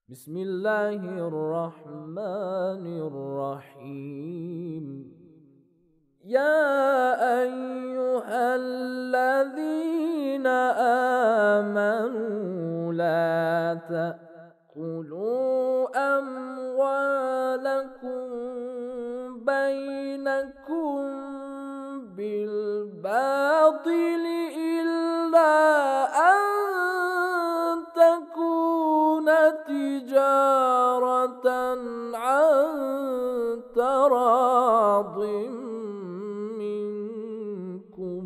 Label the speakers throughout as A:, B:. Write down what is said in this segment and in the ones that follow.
A: بسم الله الرحمن الرحيم. يا أيها الذين آمنوا لا تأكلوا أموالكم بينكم بالباطل إلا أن تكون تجارة عن تراض منكم.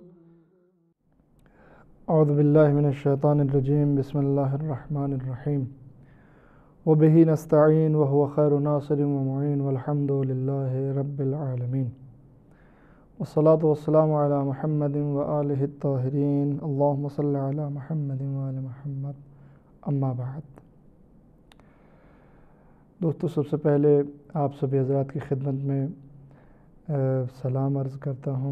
B: اعوذ باللہ من الشیطان الرجیم. بسم اللہ الرحمن الرحیم. وبہ نستعین وهو خیر ناصر ومعین والحمد للہ رب العالمین. والصلاة والسلام علی محمد وآلہ الطاہرین. اللہم صل علی محمد وآل محمد. اما بعد. دوستو، سب سے پہلے آپ سبھی حضرات کی خدمت میں سلام عرض کرتا ہوں.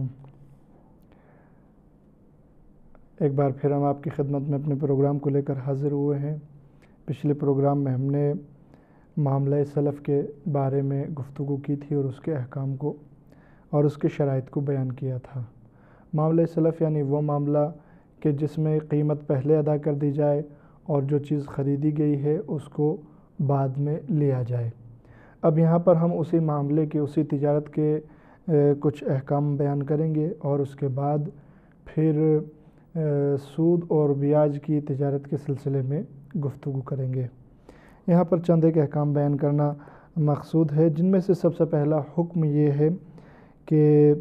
B: ایک بار پھر ہم آپ کی خدمت میں اپنے پروگرام کو لے کر حاضر ہوئے ہیں. پچھلے پروگرام میں ہم نے معاملہ سلف کے بارے میں گفتگو کی تھی اور اس کے احکام کو اور اس کے شرائط کو بیان کیا تھا. معاملہ سلف یعنی وہ معاملہ کہ جس میں قیمت پہلے ادا کر دی جائے اور جو چیز خریدی گئی ہے اس کو بعد میں لیا جائے. اب یہاں پر ہم اسی معاملے کے اسی تجارت کے کچھ احکام بیان کریں گے اور اس کے بعد پھر سود اور بیاج کی تجارت کے سلسلے میں گفتگو کریں گے. یہاں پر چند ایک احکام بیان کرنا مقصود ہے، جن میں سے سب سے پہلا حکم یہ ہے کہ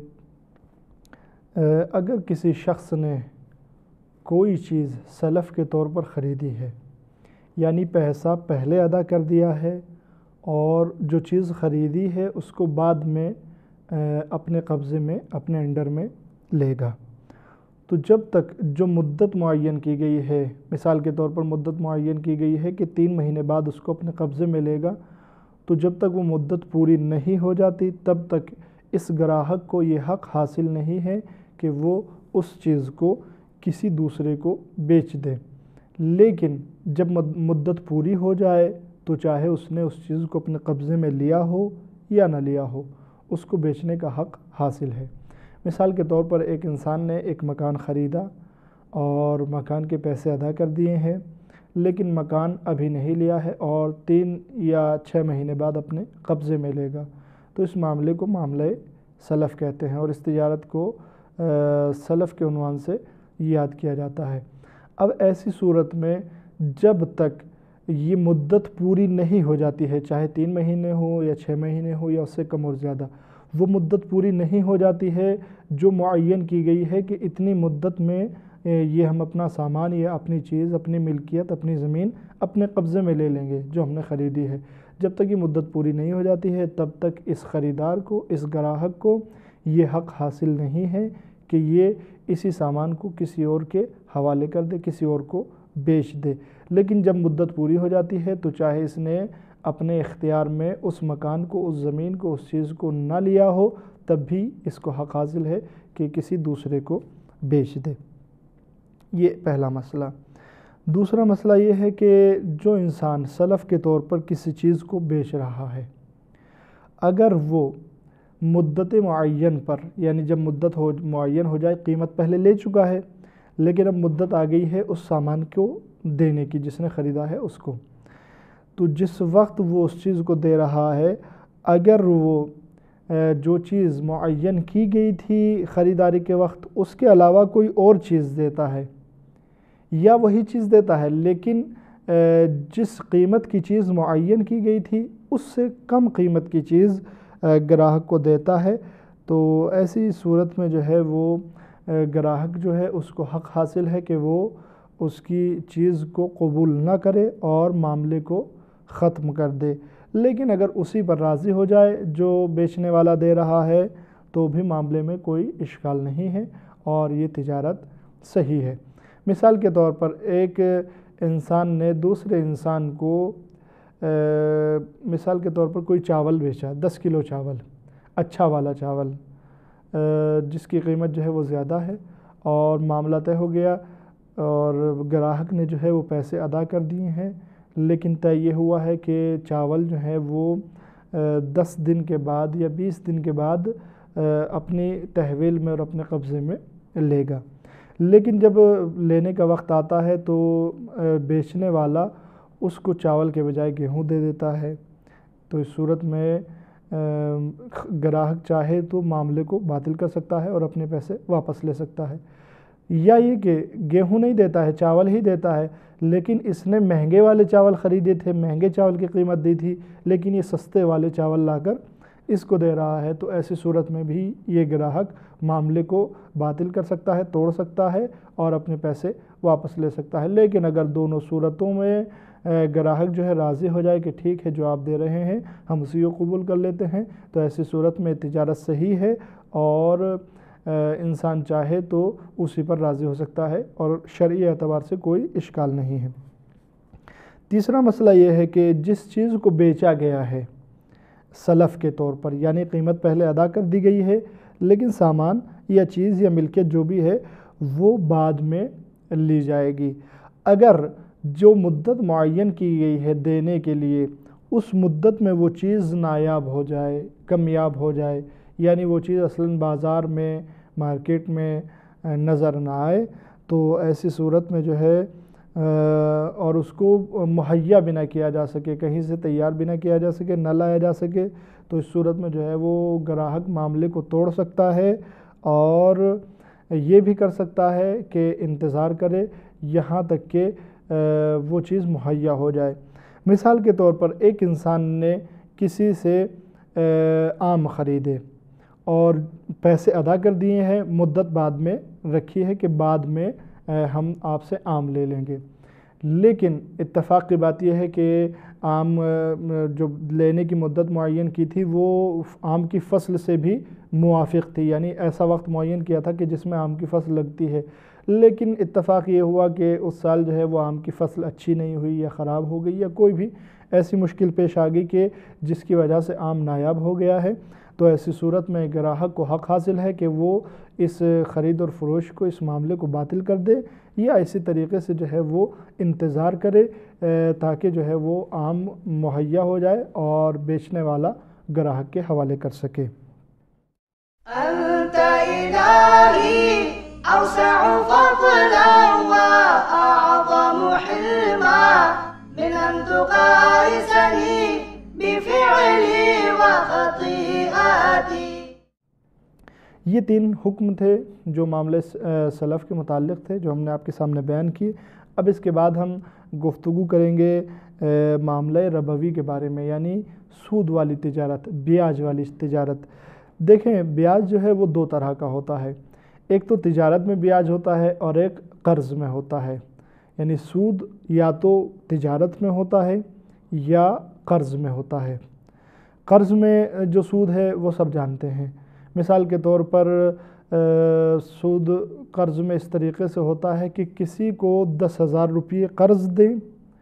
B: اگر کسی شخص نے کوئی چیز سلف کے طور پر خریدی ہے، یعنی پیسہ پہلے ادا کر دیا ہے اور جو چیز خریدی ہے اس کو بعد میں اپنے قبضے میں اپنے انڈر میں لے گا، تو جب تک جو مدت معین کی گئی ہے، مثال کے طور پر مدت معین کی گئی ہے کہ 3 مہینے بعد اس کو اپنے قبضے میں لے گا، تو جب تک وہ مدت پوری نہیں ہو جاتی تب تک اس گراہک کو یہ حق حاصل نہیں ہے کہ وہ اس چیز کو کسی دوسرے کو بیچ دے. لیکن جب مدت پوری ہو جائے تو چاہے اس نے اس چیز کو اپنے قبضے میں لیا ہو یا نہ لیا ہو، اس کو بیچنے کا حق حاصل ہے. مثال کے طور پر ایک انسان نے ایک مکان خریدا اور مکان کے پیسے ادا کر دیے ہیں، لیکن مکان ابھی نہیں لیا ہے اور 3 یا 6 مہینے بعد اپنے قبضے میں لے گا، تو اس معاملے کو معاملہ سلف کہتے ہیں اور اس تجارت کو سلف کے عنوان سے یاد کیا جاتا ہے. اب ایسی صورت میں جب تک یہ مدت پوری نہیں ہو جاتی ہے، چاہے 3 مہینے ہو یا 6 مہینے ہو یا اس سے کم اور زیادہ، وہ مدت پوری نہیں ہو جاتی ہے جو معین کی گئی ہے کہ اتنی مدت میں یہ ہم اپنا سامان یا اپنی چیز، اپنی ملکیت، اپنی زمین اپنے قبضے میں لے لیں گے جو ہم نے خریدی ہے. جب تک یہ مدت پوری نہیں ہو جاتی ہے تب تک اس خریدار کو، اس گراہک کو یہ حق حاصل نہیں ہے کہ یہ اسی سامان کو کسی اور کے حوالے کر دے، کسی اور کو بیچ دے. لیکن جب مدت پوری ہو جاتی ہے تو چاہے اس نے اپنے اختیار میں اس مکان کو، اس زمین کو، اس چیز کو نہ لیا ہو، تب بھی اس کو حق حاصل ہے کہ کسی دوسرے کو بیچ دے. یہ پہلا مسئلہ. دوسرا مسئلہ یہ ہے کہ جو انسان سلف کے طور پر کسی چیز کو بیچ رہا ہے، اگر وہ مدت معین پر، یعنی جب مدت معین ہو جائے، قیمت پہلے لے چکا ہے لیکن اب مدت آ گئی ہے اس سامان کو دینے کی جس نے خریدا ہے اس کو، تو جس وقت وہ اس چیز کو دے رہا ہے، اگر وہ جو چیز معین کی گئی تھی خریداری کے وقت اس کے علاوہ کوئی اور چیز دیتا ہے یا وہی چیز دیتا ہے لیکن جس قیمت کی چیز معین کی گئی تھی اس سے کم قیمت کی چیز گراہک کو دیتا ہے، تو ایسی صورت میں جو ہے وہ گراہک جو ہے اس کو حق حاصل ہے کہ وہ اس کی چیز کو قبول نہ کرے اور معاملے کو ختم کر دے. لیکن اگر اسی پر راضی ہو جائے جو بیچنے والا دے رہا ہے تو بھی معاملے میں کوئی اشکال نہیں ہے اور یہ تجارت صحیح ہے. مثال کے طور پر ایک انسان نے دوسرے انسان کو مثال کے طور پر کوئی چاول بیچا، 10 کلو چاول، اچھا والا چاول جس کی قیمت جو ہے وہ زیادہ ہے، اور معاملہ طے ہو گیا اور گراہک نے جو ہے وہ پیسے ادا کر دیے ہیں، لیکن طے یہ ہوا ہے کہ چاول جو ہے وہ 10 دن کے بعد یا 20 دن کے بعد اپنی تحویل میں اور اپنے قبضے میں لے گا۔ لیکن جب لینے کا وقت آتا ہے تو بیچنے والا اس کو چاول کے بجائے گیہوں دے دیتا ہے، تو اس صورت میں گراہک چاہے تو معاملے کو باطل کر سکتا ہے اور اپنے پیسے واپس لے سکتا ہے، یا یہ کہ گیہوں نہیں دیتا ہے، چاول ہی دیتا ہے، لیکن اس نے مہنگے والے چاول خریدے تھے، مہنگے چاول کی قیمت دی تھی، لیکن یہ سستے والے چاول لا کر اس کو دے رہا ہے، تو ایسی صورت میں بھی یہ گراہک معاملے کو باطل کر سکتا ہے، توڑ سکتا ہے اور اپنے پیسے واپس لے سکتا ہے۔ لیکن اگر دونوں صورتوں میں گراہک جو ہے راضی ہو جائے کہ ٹھیک ہے جو آپ دے رہے ہیں ہم اسی کو قبول کر لیتے ہیں، تو ایسی صورت میں تجارت صحیح ہے اور انسان چاہے تو اسی پر راضی ہو سکتا ہے اور شرعی اعتبار سے کوئی اشکال نہیں ہے۔ تیسرا مسئلہ یہ ہے کہ جس چیز کو بیچا گیا ہے سلف کے طور پر، یعنی قیمت پہلے ادا کر دی گئی ہے لیکن سامان یا چیز یا ملکیت جو بھی ہے وہ بعد میں لی جائے گی، اگر جو مدت معین کی گئی ہے دینے کے لیے اس مدت میں وہ چیز نایاب ہو جائے، کمیاب ہو جائے، یعنی وہ چیز اصلاً بازار میں مارکیٹ میں نظر نہ آئے، تو ایسی صورت میں جو ہے اور اس کو مہیا بھی نہ کیا جا سکے، کہیں سے تیار بھی نہ کیا جا سکے، نہ لایا جا سکے، تو اس صورت میں جو ہے وہ گراہک معاملے کو توڑ سکتا ہے اور یہ بھی کر سکتا ہے کہ انتظار کرے یہاں تک کہ وہ چیز مہیا ہو جائے۔ مثال کے طور پر ایک انسان نے کسی سے آم خریدے اور پیسے ادا کر دیے ہیں، مدت بعد میں رکھی ہے کہ بعد میں ہم آپ سے آم لے لیں گے، لیکن اتفاق کی بات یہ ہے کہ آم جو لینے کی مدت معین کی تھی وہ آم کی فصل سے بھی موافق تھی، یعنی ایسا وقت معین کیا تھا کہ جس میں آم کی فصل لگتی ہے، لیکن اتفاق یہ ہوا کہ اس سال جو ہے وہ آم کی فصل اچھی نہیں ہوئی یا خراب ہو گئی یا کوئی بھی ایسی مشکل پیش آ گئی کہ جس کی وجہ سے آم نایاب ہو گیا ہے، تو ایسی صورت میں گراہک کو حق حاصل ہے کہ وہ اس خرید اور فروش کو، اس معاملے کو باطل کر دے یا اسی طریقے سے جو ہے وہ انتظار کرے تاکہ جو ہے وہ آم مہیا ہو جائے اور بیچنے والا گراہک کے حوالے کر سکے۔
C: أنت إلهي أوسع فضلا وأعظم حلما من أن تقايسني بفعلي وخطيئاتي۔
B: یہ 3 حکم تھے جو معاملے سلف کے متعلق تھے جو ہم نے آپ کے سامنے بیان کی۔ اب اس کے بعد ہم گفتگو کریں گے معاملہ ربوی کے بارے میں، یعنی سود والی تجارت، بیاج والی تجارت۔ دیکھیں بیاج جو ہے وہ 2 طرح کا ہوتا ہے، ایک تو تجارت میں بیاج ہوتا ہے اور ایک قرض میں ہوتا ہے، یعنی سود یا تو تجارت میں ہوتا ہے یا قرض میں ہوتا ہے۔ قرض میں جو سود ہے وہ سب جانتے ہیں، مثال کے طور پر سود قرض میں اس طریقے سے ہوتا ہے کہ کسی کو 10,000 روپے قرض دیں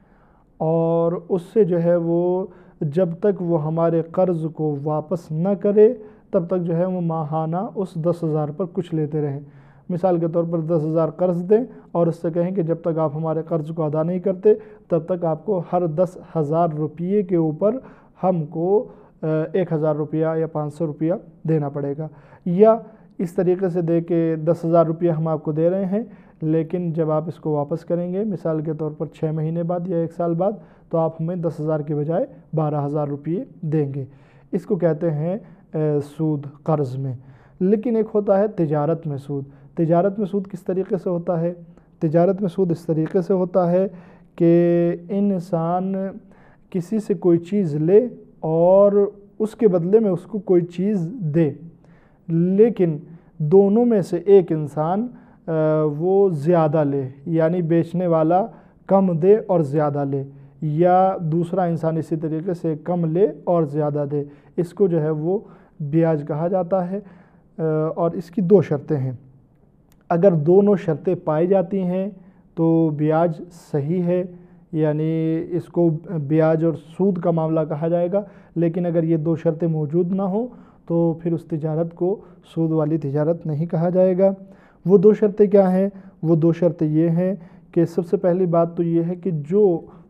B: اور اس سے جو ہے وہ جب تک وہ ہمارے قرض کو واپس نہ کرے تب تک جو ہے وہ ماہانہ اس 10,000 پر کچھ لیتے رہیں۔ مثال کے طور پر 10,000 قرض دیں اور اس سے کہیں کہ جب تک آپ ہمارے قرض کو ادا نہیں کرتے تب تک آپ کو ہر 10,000 روپے کے اوپر ہم کو 1,000 روپیہ یا 500 روپیہ دینا پڑے گا، یا اس طریقے سے دے کہ 10,000 روپیہ ہم آپ کو دے رہے ہیں لیکن جب آپ اس کو واپس کریں گے مثال کے طور پر 6 مہینے بعد یا 1 سال بعد تو آپ ہمیں 10,000 کے بجائے 12,000 روپیے دیں گے، اس کو کہتے ہیں سود قرض میں۔ لیکن ایک ہوتا ہے تجارت میں سود۔ تجارت میں سود کس طریقے سے ہوتا ہے؟ تجارت میں سود اس طریقے سے ہوتا ہے کہ انسان کسی سے کوئی چیز لے اور اس کے بدلے میں اس کو کوئی چیز دے، لیکن دونوں میں سے ایک انسان وہ زیادہ لے، یعنی بیچنے والا کم دے اور زیادہ لے، یا دوسرا انسان اسی طریقے سے کم لے اور زیادہ دے، اس کو جو ہے وہ بیاج کہا جاتا ہے۔ اور اس کی 2 شرطیں ہیں، اگر دونوں شرطیں پائی جاتی ہیں تو بیاج صحیح ہے، یعنی اس کو بیاج اور سود کا معاملہ کہا جائے گا، لیکن اگر یہ 2 شرطیں موجود نہ ہوں تو پھر اس تجارت کو سود والی تجارت نہیں کہا جائے گا۔ وہ 2 شرطیں کیا ہیں؟ وہ 2 شرطیں یہ ہیں کہ سب سے پہلی بات تو یہ ہے کہ جو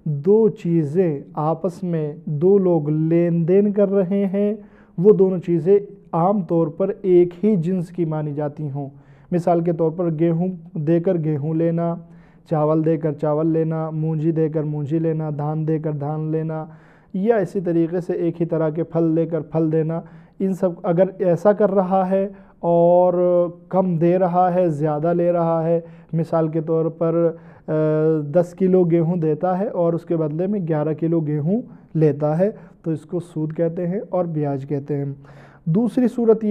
B: دو چیزیں آپس میں دو لوگ لین دین کر رہے ہیں، وہ دونوں چیزیں عام طور پر ایک ہی جنس کی مانی جاتی ہوں۔ مثال کے طور پر گیہوں دے کر گیہوں لینا، چاول دے کر چاول لینا، مونجی دے کر مونجی لینا، دھان دے کر دھان لینا، یا اسی طریقے سے ایک ہی طرح کے پھل دے کر پھل دینا۔ ان سب اگر ایسا کر رہا ہے اور کم دے رہا ہے، زیادہ لے رہا ہے، مثال کے طور پر 10 کلو گیہوں دیتا ہے اور اس کے بدلے میں 11 کلو گیہوں لیتا ہے، تو اس کو سود کہتے ہیں اور بیاج کہتے ہیں۔ دوسری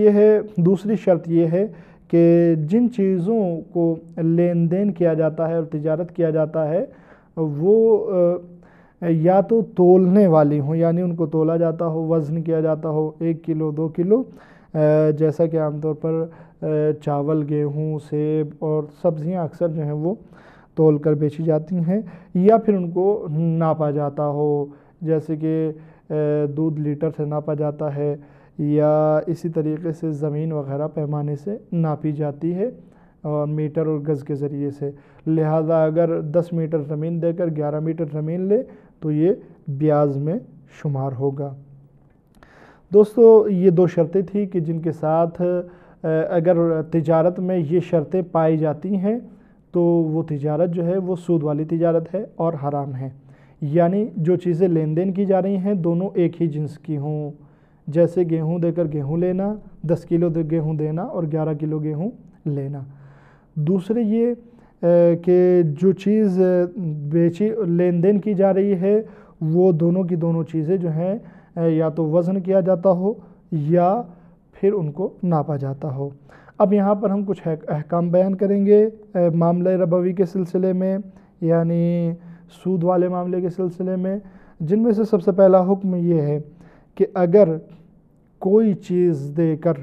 B: شرط یہ ہے کہ جن چیزوں کو لین دین کیا جاتا ہے اور تجارت کیا جاتا ہے وہ یا تو تولنے والی ہوں، یعنی ان کو تولا جاتا ہو، وزن کیا جاتا ہو 1 کلو 2 کلو، جیسا کہ عام طور پر چاول، گیہوں، سیب اور سبزیاں اکثر جو ہیں وہ تول کر بیچی جاتی ہیں، یا پھر ان کو ناپا جاتا ہو، جیسے کہ دودھ لیٹر سے ناپا جاتا ہے، یا اسی طریقے سے زمین وغیرہ پیمانے سے ناپی جاتی ہے اور میٹر اور گز کے ذریعے سے۔ لہٰذا اگر 10 میٹر زمین دے کر 11 میٹر زمین لے تو یہ بیاج میں شمار ہوگا۔ دوستو یہ دو شرطیں تھیں کہ جن کے ساتھ اگر تجارت میں یہ شرطیں پائی جاتی ہیں تو وہ تجارت جو ہے وہ سود والی تجارت ہے اور حرام ہے، یعنی جو چیزیں لین دین کی جا رہی ہیں دونوں ایک ہی جنس کی ہوں، جیسے گیہوں دے کر گیہوں لینا، 10 کلو گیہوں دینا اور 11 کلو گیہوں لینا۔ دوسرے یہ کہ جو چیز لین دین کی جا رہی ہے وہ دونوں کی دونوں چیزیں جو ہیں یا تو وزن کیا جاتا ہو یا پھر ان کو ناپا جاتا ہو۔ اب یہاں پر ہم کچھ احکام بیان کریں گے معاملہ ربوی کے سلسلے میں، یعنی سود والے معاملے کے سلسلے میں، جن میں سے سب سے پہلا حکم یہ ہے کہ اگر کوئی چیز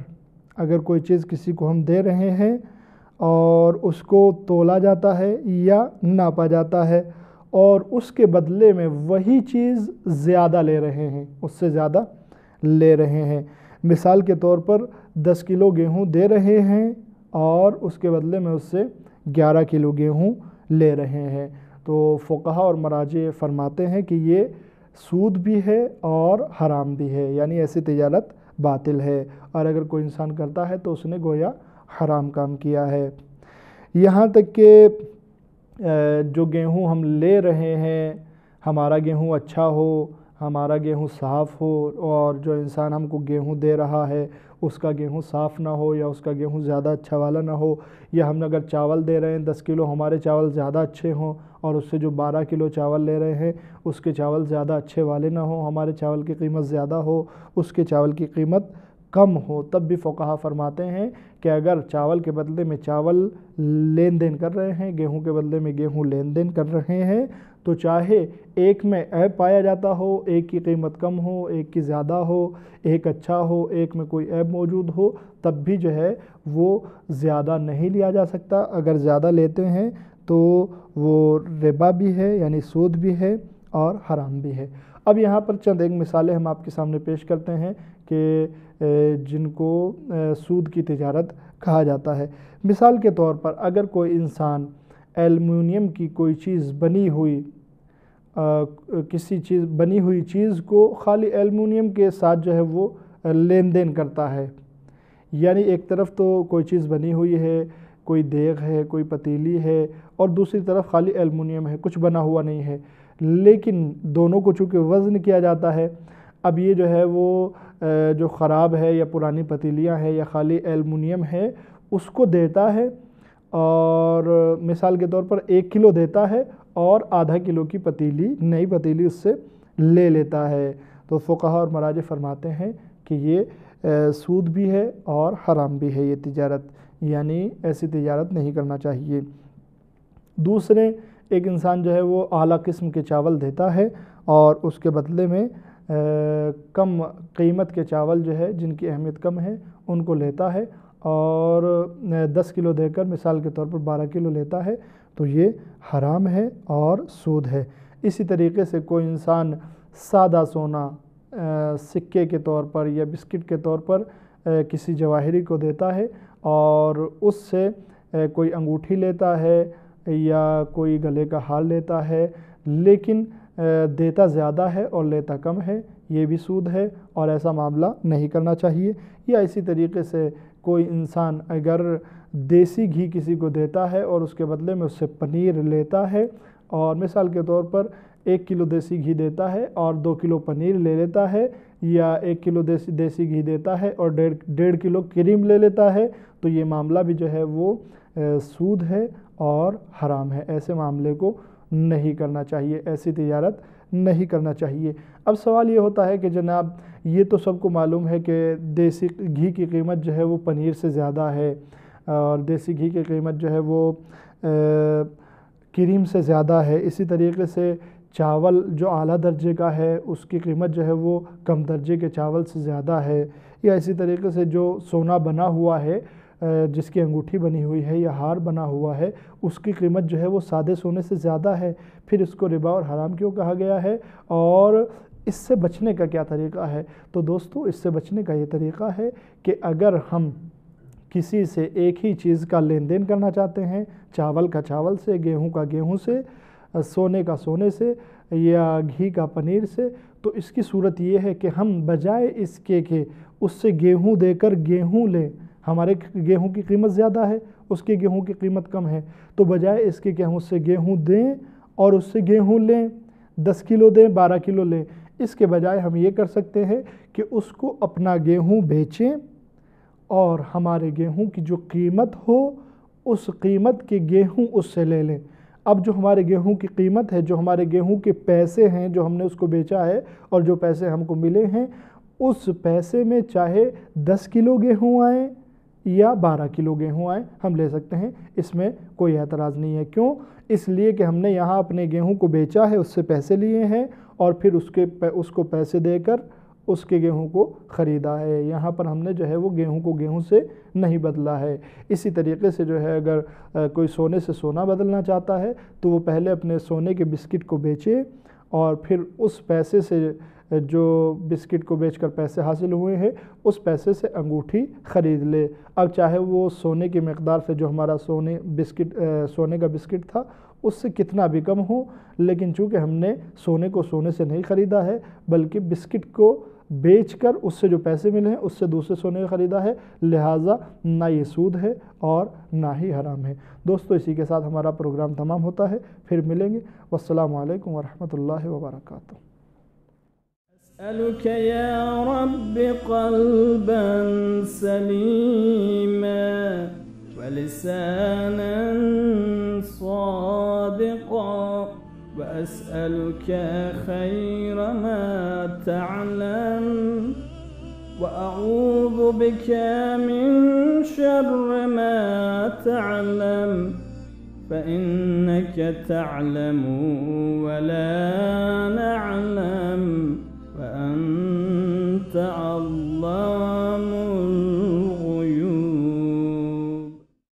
B: کسی کو ہم دے رہے ہیں اور اس کو تولا جاتا ہے یا ناپا جاتا ہے اور اس کے بدلے میں وہی چیز زیادہ لے رہے ہیں، اس سے زیادہ لے رہے ہیں، مثال کے طور پر 10 کلو گیہوں دے رہے ہیں اور اس کے بدلے میں اس سے 11 کلو گیہوں لے رہے ہیں، تو فقہاء اور مراجع فرماتے ہیں کہ یہ سود بھی ہے اور حرام بھی ہے، یعنی ایسی تجارت باطل ہے، اور اگر کوئی انسان کرتا ہے تو اس نے گویا حرام کام کیا ہے۔ یہاں تک کہ جو گیہوں ہم لے رہے ہیں، ہمارا گیہوں اچھا ہو، ہمارا گیہوں صاف ہو، اور جو انسان ہم کو گیہوں دے رہا ہے اس کا گیہوں صاف نہ ہو یا اس کا گیہوں زیادہ اچھا والا نہ ہو، یا ہم اگر چاول دے رہے ہیں 10 کلو، ہمارے چاول زیادہ اچھے ہوں اور اس سے جو 12 کلو چاول لے رہے ہیں اس کے چاول زیادہ اچھے والے نہ ہوں، ہمارے چاول کی قیمت زیادہ ہو، اس کے چاول کی قیمت کم ہو، تب بھی فقہاء فرماتے ہیں کہ اگر چاول کے بدلے میں چاول لین دین کر رہے ہیں، گیہوں کے بدلے میں گیہوں لین دین کر رہے ہیں، تو چاہے ایک میں عیب پایا جاتا ہو، ایک کی قیمت کم ہو، ایک کی زیادہ ہو، ایک اچھا ہو، ایک میں کوئی عیب موجود ہو، تب بھی جو ہے وہ زیادہ نہیں لیا جا سکتا۔ اگر زیادہ لیتے ہیں تو وہ ربا بھی ہے، یعنی سود بھی ہے اور حرام بھی ہے۔ اب یہاں پر چند ایک مثالیں ہم آپ کے سامنے پیش کرتے ہیں کہ جن کو سود کی تجارت کہا جاتا ہے۔ مثال کے طور پر اگر کوئی انسان ایلومینیم کی کوئی چیز بنی ہوئی چیز کو خالی ایلومینیم کے ساتھ جو ہے وہ لین دین کرتا ہے، یعنی ایک طرف تو کوئی چیز بنی ہوئی ہے، کوئی دیگ ہے، کوئی پتیلی ہے، اور دوسری طرف خالی ایلومینیم ہے، کچھ بنا ہوا نہیں ہے، لیکن دونوں کو چونکہ وزن کیا جاتا ہے، اب یہ جو ہے وہ جو خراب ہے یا پرانی پتیلیاں ہیں یا خالی ایلومینیم ہے اس کو دیتا ہے، اور مثال کے طور پر 1 کلو دیتا ہے اور آدھا کلو کی نئی پتیلی اس سے لے لیتا ہے، تو فقہاء اور مراجع فرماتے ہیں کہ یہ سود بھی ہے اور حرام بھی ہے یہ تجارت، یعنی ایسی تجارت نہیں کرنا چاہیے۔ دوسرے، ایک انسان جو ہے وہ اعلیٰ قسم کے چاول دیتا ہے اور اس کے بدلے میں کم قیمت کے چاول جو ہے جن کی اہمیت کم ہے ان کو لیتا ہے اور 10 کلو دے کر مثال کے طور پر 12 کلو لیتا ہے، تو یہ حرام ہے اور سود ہے۔ اسی طریقے سے کوئی انسان سادہ سونا سکے کے طور پر یا بسکٹ کے طور پر کسی جواہری کو دیتا ہے اور اس سے کوئی انگوٹھی لیتا ہے یا کوئی گلے کا ہار لیتا ہے، لیکن دیتا زیادہ ہے اور لیتا کم ہے، یہ بھی سود ہے اور ایسا معاملہ نہیں کرنا چاہیے۔ یا اسی طریقے سے کوئی انسان اگر دیسی گھی کسی کو دیتا ہے اور اس کے بدلے میں اس سے پنیر لیتا ہے، اور مثال کے طور پر 1 کلو دیسی گھی دیتا ہے اور 2 کلو پنیر لے لیتا ہے، یا 1 کلو دیسی گھی دیتا ہے اور 1.5 کلو کریم لے لیتا ہے، تو یہ معاملہ بھی جو ہے وہ سود ہے اور حرام ہے۔ ایسے معاملے کو نہیں کرنا چاہیے، ایسی تجارت نہیں کرنا چاہیے۔ اب سوال یہ ہوتا ہے کہ جناب یہ تو سب کو معلوم ہے کہ دیسی گھی کی قیمت جو ہے وہ پنیر سے زیادہ ہے، اور دیسی گھی کی قیمت جو ہے وہ کریم سے زیادہ ہے۔ اسی طریقے سے چاول جو اعلیٰ درجے کا ہے اس کی قیمت جو ہے وہ کم درجے کے چاول سے زیادہ ہے، یا اسی طریقے سے جو سونا بنا ہوا ہے، جس کی انگوٹھی بنی ہوئی ہے یا ہار بنا ہوا ہے، اس کی قیمت جو ہے وہ سادے سونے سے زیادہ ہے، پھر اس کو ربا اور حرام کیوں کہا گیا ہے؟ اور اس سے بچنے کا کیا طریقہ ہے؟ تو دوستو اس سے بچنے کا یہ طریقہ ہے کہ اگر ہم کسی سے ایک ہی چیز کا لین دین کرنا چاہتے ہیں، چاول کا چاول سے، گیہوں کا گیہوں سے، سونے کا سونے سے، یا گھی کا پنیر سے، تو اس کی صورت یہ ہے کہ ہم بجائے اس کے کہ اس سے گیہوں دے کر گیہوں لیں، ہمارے گیہوں کی قیمت زیادہ ہے، اس کے گیہوں کی قیمت کم ہے، تو بجائے اس کے کہ ہم اس سے گیہوں دیں اور اس سے گیہوں لیں، 10 کلو دیں، 12 کلو لیں، اس کے بجائے ہم یہ کر سکتے ہیں کہ اس کو اپنا گیہوں بیچیں اور ہمارے گیہوں کی جو قیمت ہو اس قیمت کے گیہوں اس سے لے لیں۔ اب جو ہمارے گیہوں کی قیمت ہے، جو ہمارے گیہوں کے پیسے ہیں جو ہم نے اس کو بیچا ہے اور جو پیسے ہم کو ملے ہیں، اس پیسے میں چاہے 10 کلو گیہوں آئیں یا 12 کلو گیہوں آئیں، ہم لے سکتے ہیں، اس میں کوئی اعتراض نہیں ہے۔ کیوں؟ اس لیے کہ ہم نے یہاں اپنے گیہوں کو بیچا ہے، اس سے پیسے لیے ہیں اور پھر اس کو پیسے دے کر اس کے گیہوں کو خریدا ہے، یہاں پر ہم نے جو ہے وہ گیہوں کو گیہوں سے نہیں بدلا ہے۔ اسی طریقے سے جو ہے اگر کوئی سونے سے سونا بدلنا چاہتا ہے تو وہ پہلے اپنے سونے کے بسکٹ کو بیچے اور پھر اس پیسے سے جو بسکٹ کو بیچ کر پیسے حاصل ہوئے ہیں اس پیسے سے انگوٹھی خرید لے۔ اب چاہے وہ سونے کی مقدار سے جو ہمارا سونے کا بسکٹ تھا اس سے کتنا بھی کم ہو، لیکن چونکہ ہم نے سونے کو سونے سے نہیں خریدا ہے بلکہ بسکٹ کو بیچ کر اس سے جو پیسے ملے ہیں اس سے دوسرے سونے کا خریدا ہے، لہٰذا نہ یہ سود ہے اور نہ ہی حرام ہے۔ دوستو اسی کے ساتھ ہمارا پروگرام تمام ہوتا ہے، پھر ملیں گے۔ والسلام علیکم ورحمۃ اللہ وبرکاتہ۔
A: أسألك يا رب قلبا سليما ولسانا صادقا، وأسألك خير ما تعلم، وأعوذ بك من شر ما تعلم، فإنك تعلم ولا نعلم، وأنت